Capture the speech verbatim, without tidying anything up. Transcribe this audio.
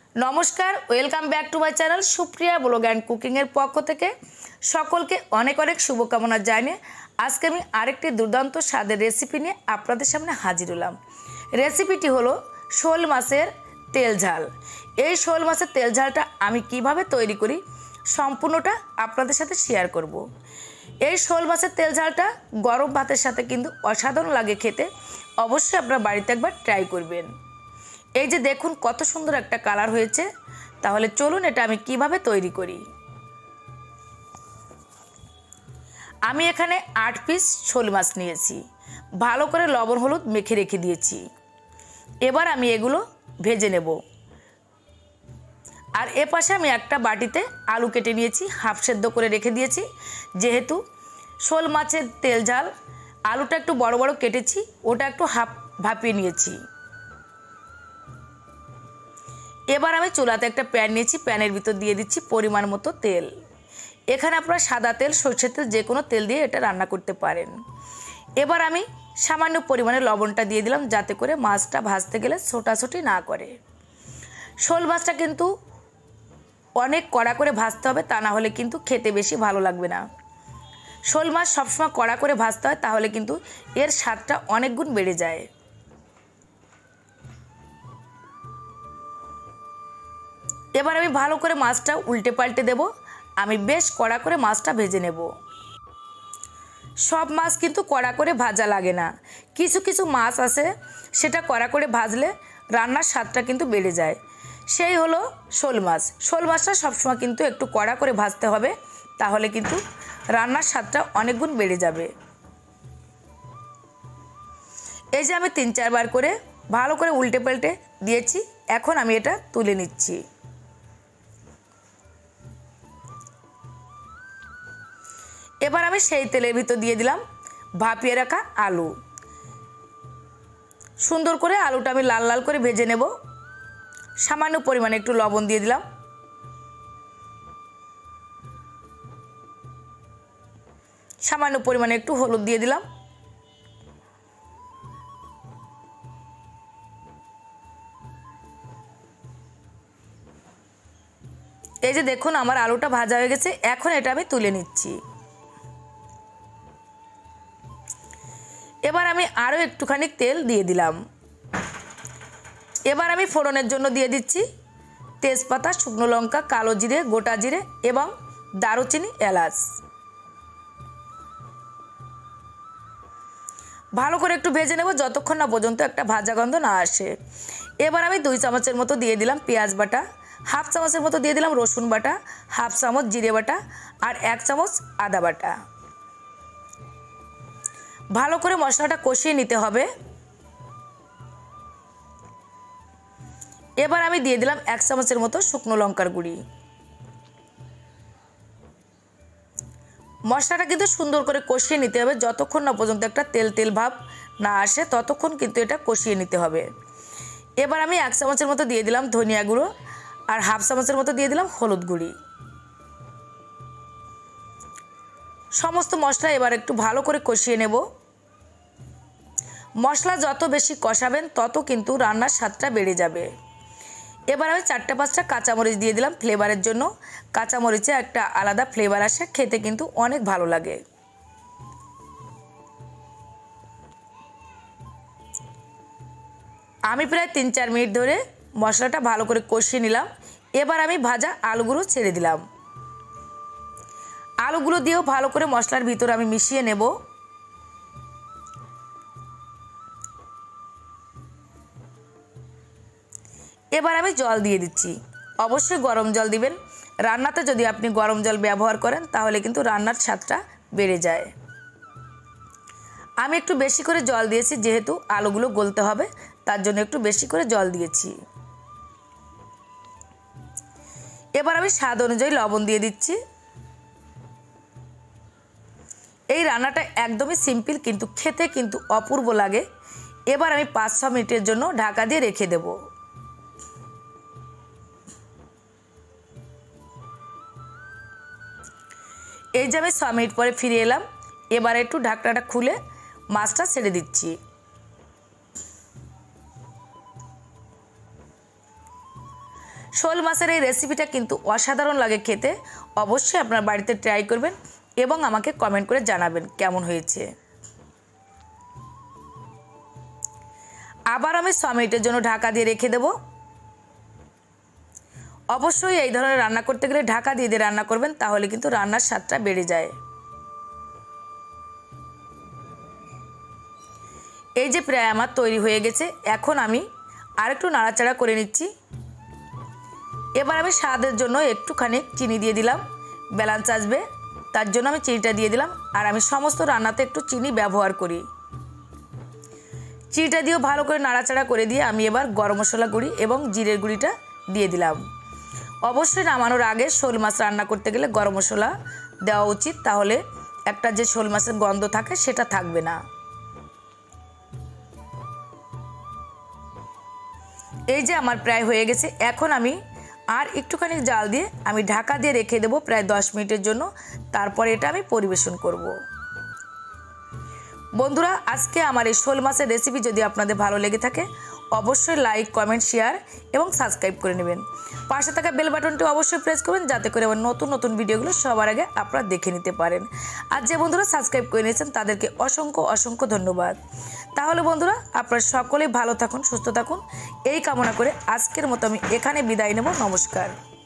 नमस्कार welcome back to my channel Supriya blog and cooking पक्ष थेके सकलके अनेक अनेक शुभकामना जानिए आज के आमी आरेकटी दुर्दान्त स्वादेर रेसिपि निये आपनादेर सामने हाजिर हलाम। रेसिपिटी हलो शोल माछेर तेल झाल। এই শোল মাছের তেল ঝালটা আমি কিভাবে তৈরি করি সম্পূর্ণটা আপনাদের সাথে শেয়ার করব। এই শোল মাছের তেল ঝালটা গরম ভাতের সাথে কিন্তু অসাধারণ লাগে খেতে, অবশ্যই আপনারা বাড়িতে একবার ট্রাই করবেন। এই যে দেখুন কত সুন্দর একটা কালার হয়েছে, তাহলে চলুন এটা আমি কিভাবে তৈরি করি। আমি এখানে আট পিস শোল মাছ নিয়েছি, ভালো করে লবণ হলুদ মেখে রেখে দিয়েছি। এবার আমি এগুলো ভেজে নেব। আর এ পাশে আমি একটা বাটিতে আলু কেটে নিয়েছি, হাফ সেদ্ধ করে রেখে দিয়েছি। যেহেতু শোল মাছের তেল ঝাল, আলুটা একটু বড় বড় কেটেছি, ওটা একটু হাফ ভাপিয়ে নিয়েছি। এবার আমি চুলাতে একটা প্যান নিয়েছি, প্যানের ভিতর দিয়ে দিচ্ছি পরিমাণ মতো তেল। এখানে আপনারা সাদা তেল, সরষের তেল, যে কোনো তেল দিয়ে এটা রান্না করতে পারেন। এবার আমি সামান্য পরিমাণে লবণটা দিয়ে দিলাম, যাতে করে মাছটা ভাজতে গেলে ছোটাছুটি না করে। শোল মাছটা কিন্তু অনেক কড়া করে ভাজতে হবে, তা না হলে কিন্তু খেতে বেশি ভালো লাগবে না। শোল মাছ সবসময় কড়া করে ভাজতে হয়, তাহলে কিন্তু এর স্বাদটা অনেক গুণ বেড়ে যায়। এবার আমি ভালো করে মাছটা উল্টে পাল্টে দেব। আমি বেশ কড়া করে মাছটা ভেজে নেব। সব মাছ কিন্তু কড়া করে ভাজা লাগে না, কিছু কিছু মাছ আছে সেটা কড়া করে ভাজলে রান্নার স্বাদটা কিন্তু বেড়ে যায়। সেই হলো শোল মাছ। শোল মাছটা সবসময় কিন্তু একটু কড়া করে ভাজতে হবে, তাহলে কিন্তু রান্নার স্বাদটা অনেক গুণ বেড়ে যাবে। এই যে আমি তিন চারবার করে ভালো করে উল্টে পাল্টে দিয়েছি, এখন আমি এটা তুলে নিচ্ছি। এবার আমি সেই তেলের ভিতর দিয়ে দিলাম ভাপিয়ে রাখা আলু। সুন্দর করে আলুটা আমি লাল লাল করে ভেজে নেব। সামান্য পরিমাণে একটু লবণ দিয়ে দিলাম, সামান্য পরিমাণে একটু হলুদ দিয়ে দিলাম। এই যে দেখুন আমার আলুটা ভাজা হয়ে গেছে, এখন এটা আমি তুলে নিচ্ছি। এবার আমি আরও একটুখানি তেল দিয়ে দিলাম। এবার আমি ফোড়নের জন্য দিয়ে দিচ্ছি তেজপাতা, শুকনো লঙ্কা, কালো জিরে, গোটা জিরে এবং দারুচিনি, এলাচ। ভালো করে একটু ভেজে নেব যতক্ষণ না পর্যন্ত একটা ভাজা গন্ধ না আসে। এবার আমি দুই চামচের মতো দিয়ে দিলাম পেঁয়াজ বাটা, হাফ চামচের মতো দিয়ে দিলাম রসুন বাটা, হাফ চামচ জিরে বাটা আর এক চামচ আদা বাটা। ভালো করে মশলাটা কষিয়ে নিতে হবে। এবার আমি দিয়ে দিলাম এক চামচের মতো শুকনো লঙ্কার গুঁড়ি। মশলাটা কিন্তু সুন্দর করে কষিয়ে নিতে হবে, যতক্ষণ না পর্যন্ত একটা তেল তেল ভাব না আসে ততক্ষণ কিন্তু এটা কষিয়ে নিতে হবে। এবার আমি এক চামচের মতো দিয়ে দিলাম ধনিয়া গুঁড়ো আর হাফ চামচের মতো দিয়ে দিলাম হলুদ গুঁড়ি। সমস্ত মশলা এবার একটু ভালো করে কষিয়ে নেব। মশলা যত বেশি কষাবেন তত কিন্তু রান্নার স্বাদটা বেড়ে যাবে। এবার আমি চারটে পাঁচটা কাঁচামরিচ দিয়ে দিলাম ফ্লেভারের জন্য। কাঁচামরিচে একটা আলাদা ফ্লেভার আসে, খেতে কিন্তু অনেক ভালো লাগে। আমি প্রায় তিন চার মিনিট ধরে মশলাটা ভালো করে কষিয়ে নিলাম। এবার আমি ভাজা আলুগুলো ছেড়ে দিলাম। আলুগুলো দিয়েও ভালো করে মশলার ভিতরে আমি মিশিয়ে নেব। এবার আমি জল দিয়ে দিচ্ছি, অবশ্যই গরম জল দিবেন। রান্নাতে যদি আপনি গরম জল ব্যবহার করেন তাহলে কিন্তু রান্নার স্বাদটা বেড়ে যায়। আমি একটু বেশি করে জল দিয়েছি, যেহেতু আলুগুলো গলতে হবে তার জন্য একটু বেশি করে জল দিয়েছি। এবার আমি স্বাদ অনুযায়ী লবণ দিয়ে দিচ্ছি। এই রান্নাটা একদমই সিম্পল, কিন্তু খেতে কিন্তু অপূর্ব লাগে। এবার আমি পাঁচ ছ মিনিটের জন্য ঢাকা দিয়ে রেখে দেব। এই যে আমি ছ মিনিট পরে ফিরে এলাম। এবার একটু ঢাকনাটা খুলে মাছটা ছেড়ে দিচ্ছি। শোল মাছের এই রেসিপিটা কিন্তু অসাধারণ লাগে খেতে। অবশ্যই আপনার বাড়িতে ট্রাই করবেন এবং আমাকে কমেন্ট করে জানাবেন কেমন হয়েছে। আবার আমি ছ মিনিটের জন্য ঢাকা দিয়ে রেখে দেব। অবশ্যই এই ধরনের রান্না করতে গেলে ঢাকা দিয়ে দিয়ে রান্না করবেন, তাহলে কিন্তু রান্নার স্বাদটা বেড়ে যায়। এই যে প্রায় আমার তৈরি হয়ে গেছে, এখন আমি আরেকটু নাড়াচাড়া করে নিচ্ছি। এবার আমি স্বাদের জন্য একটুখানি চিনি দিয়ে দিলাম, ব্যালেন্স আসবে তার জন্য আমি চিনিটা দিয়ে দিলাম। আর আমি সমস্ত রান্নাতে একটু চিনি ব্যবহার করি। চিনিটা দিয়েও ভালো করে নাড়াচাড়া করে দিয়ে আমি এবার গরম মশলা গুঁড়ি এবং জিরের গুঁড়িটা দিয়ে দিলাম। অবশ্যই নামানোর আগে শোল মাছ রান্না করতে গেলে গরম মশলা দেওয়া উচিত, তাহলে একটা যে শোল মাছের গন্ধ থাকে সেটা থাকবে না। এই যে আমার প্রায় হয়ে গেছে, এখন আমি আর একটুখানি জাল দিয়ে আমি ঢাকা দিয়ে রেখে দেবো প্রায় দশ মিনিটের জন্য। তারপরে এটা আমি পরিবেশন করব। বন্ধুরা, আজকে আমার এই শোল মাছের রেসিপি যদি আপনাদের ভালো লেগে থাকে অবশ্যই লাইক, কমেন্ট, শেয়ার এবং সাবস্ক্রাইব করে নেবেন। পাশে থাকা বেল বাটনটি অবশ্যই প্রেস করবেন, যাতে করে আমার নতুন নতুন ভিডিওগুলো সবার আগে আপনারা দেখে নিতে পারেন। আর যে বন্ধুরা সাবস্ক্রাইব করে নিয়েছেন তাদেরকে অসংখ্য অসংখ্য ধন্যবাদ। তাহলে বন্ধুরা, আপনারা সকলেই ভালো থাকুন, সুস্থ থাকুন এই কামনা করে আজকের মতো আমি এখানে বিদায় নেব। নমস্কার।